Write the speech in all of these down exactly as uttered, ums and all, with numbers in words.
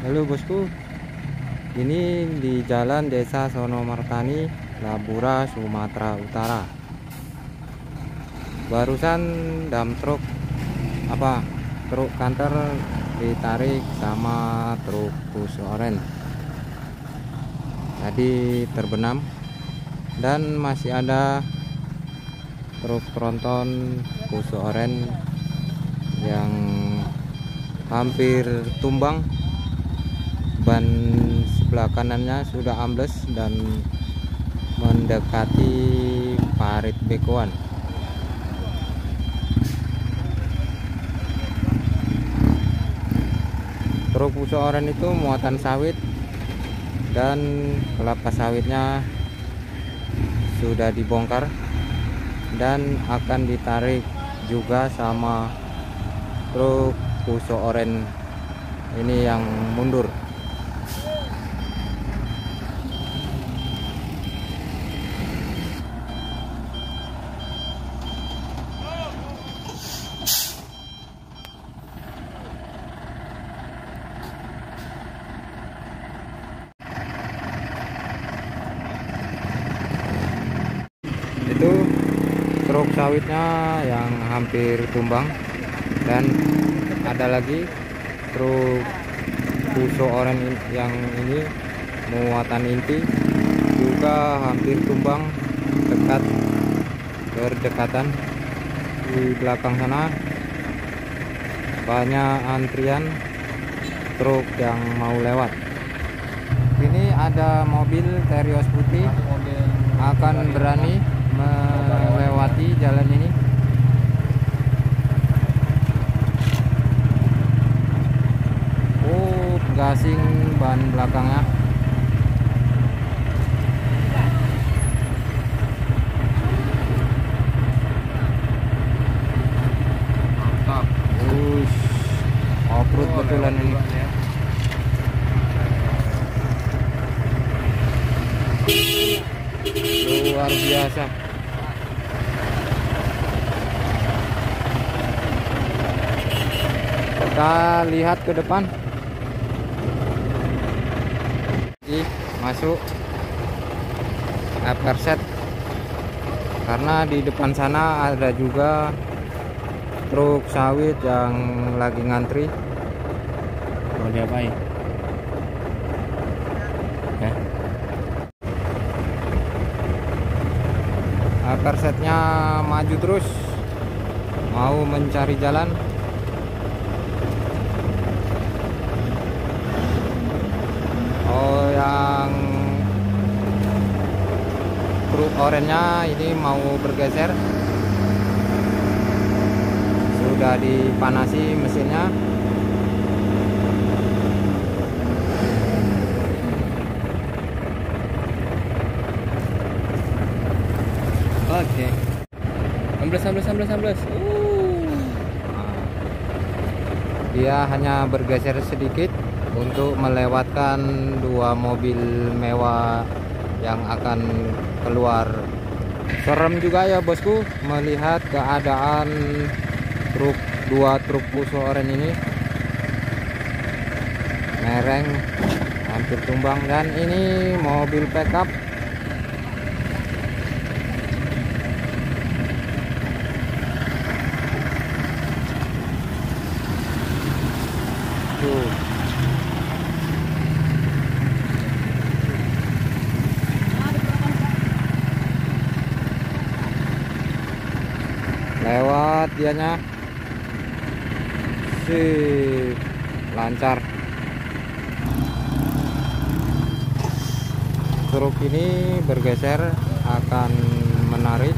Halo bosku, ini di jalan Desa Sonomartani, Labura, Sumatera Utara. Barusan dam truk apa truk kantor ditarik sama truk bus oren. Tadi terbenam dan masih ada truk tronton bus oren yang hampir tumbang. Ban sebelah kanannya sudah ambles dan mendekati parit bekoan. Truk bus oren itu muatan sawit dan kelapa sawitnya sudah dibongkar dan akan ditarik juga sama truk bus oren ini yang mundur. Itu truk sawitnya yang hampir tumbang, dan ada lagi truk bus oren yang ini muatan inti juga hampir tumbang dekat berdekatan. Di belakang sana banyak antrian truk yang mau lewat. Ini ada mobil Terios putih akan berani melewati jalan ini. Oh, gasing ban belakangnya. Mantap. Ush, off-road betulan ini. Luar biasa. Kita lihat ke depan. Ini masuk Everset, karena di depan sana ada juga truk sawit yang lagi ngantri. Mau diapain? Ya. Eversetnya maju terus, mau mencari jalan. Oh, yang truk orennya ini mau bergeser, sudah dipanasi mesinnya. Oke, ambles ambles ambles ambles. Uh. Dia hanya bergeser sedikit untuk melewatkan dua mobil mewah yang akan keluar. Serem juga ya bosku melihat keadaan truk dua truk bus oren ini, mereng hampir tumbang. Dan ini mobil pickup. Tuh, lewat dianya, sih lancar. Truk ini bergeser akan menarik.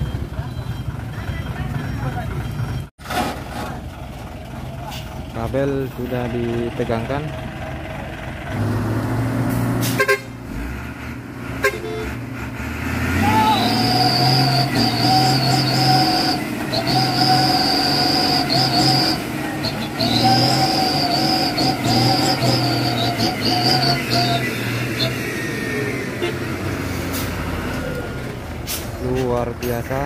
Kabel sudah ditegangkan. Luar biasa.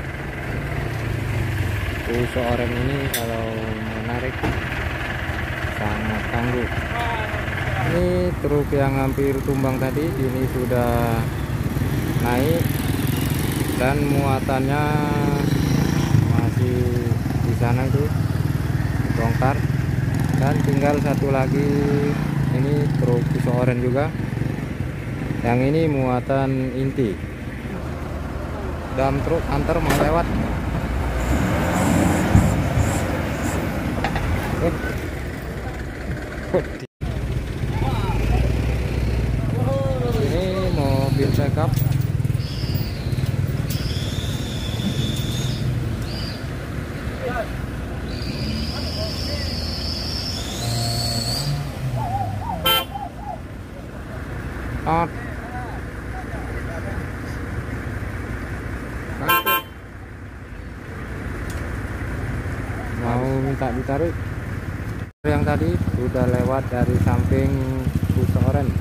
Bus oren ini kalau menarik sangat tangguh. Ini truk yang hampir tumbang tadi ini sudah naik dan muatannya masih di sana itu bongkar, dan tinggal satu lagi ini truk pisau oren juga, yang ini muatan inti. Dam truk antar mau lewat. Eh. Ini mobil pickup. Out. Mau minta ditarik. Yang tadi sudah lewat dari samping pisau oren.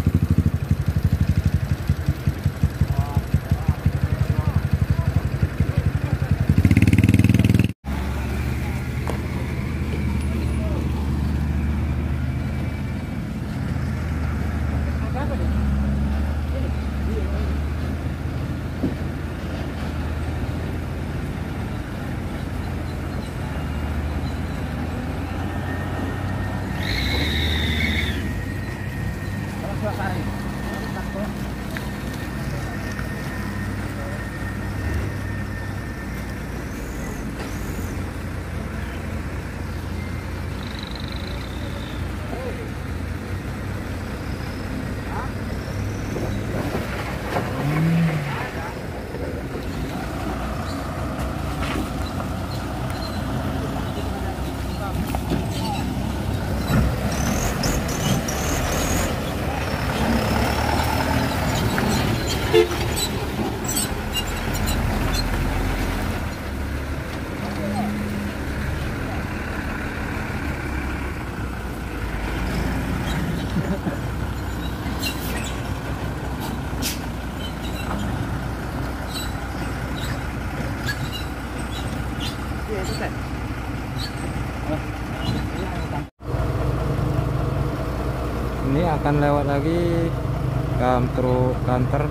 Ini akan lewat lagi dam truk kantor.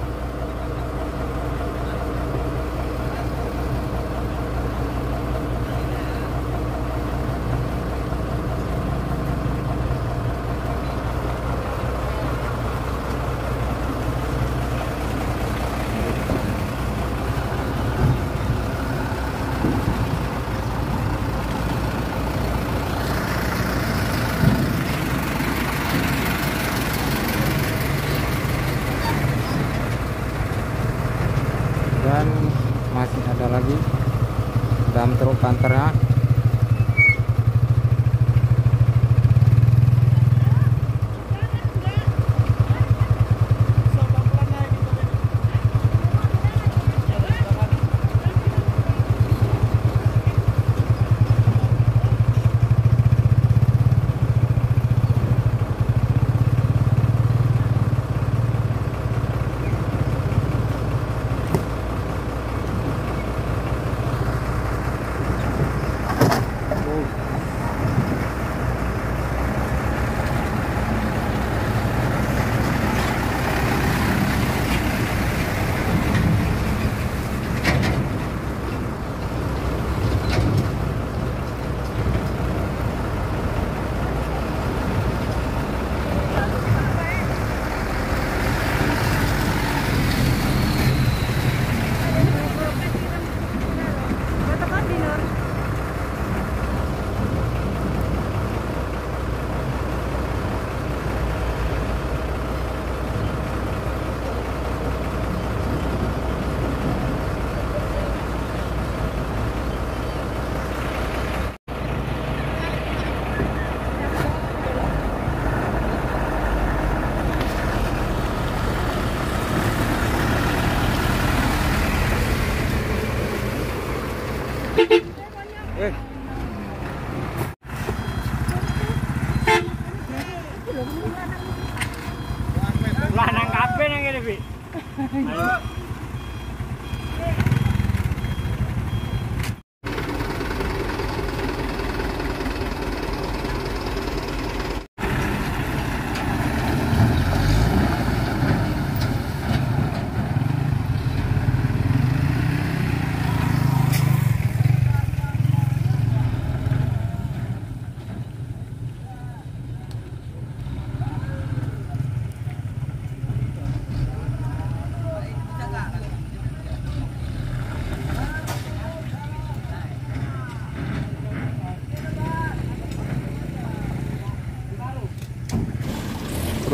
Dan masih ada lagi dam truk kantornya.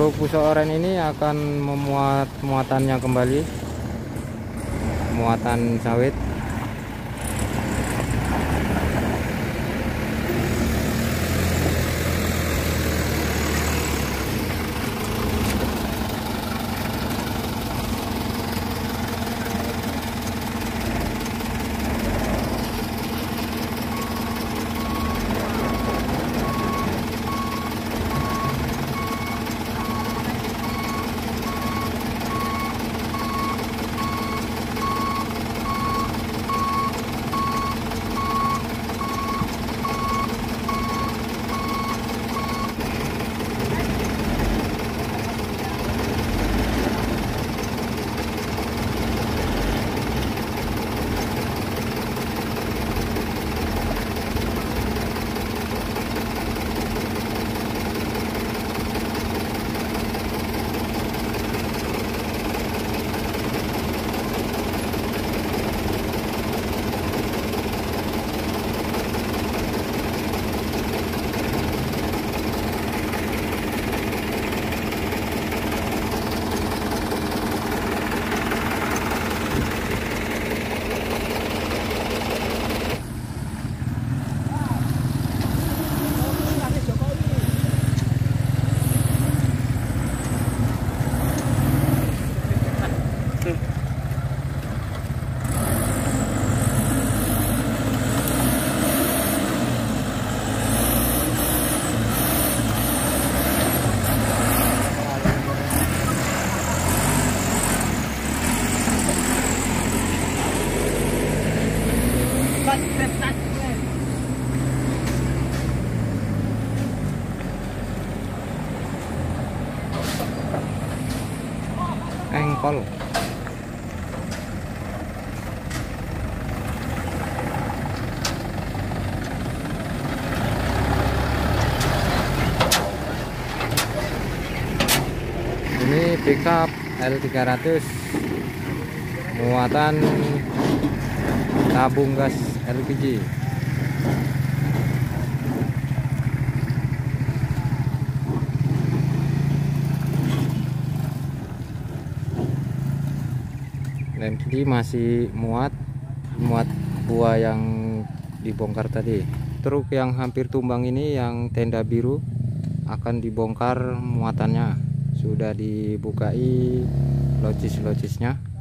Untuk pusok oren ini akan memuat muatannya kembali, muatan sawit. Engkol. Ini pickup L tiga ratus muatan tabung gas L P G. Dan ini masih muat muat buah yang dibongkar tadi. Truk yang hampir tumbang ini yang tenda biru akan dibongkar muatannya. Sudah dibukai locis-locisnya.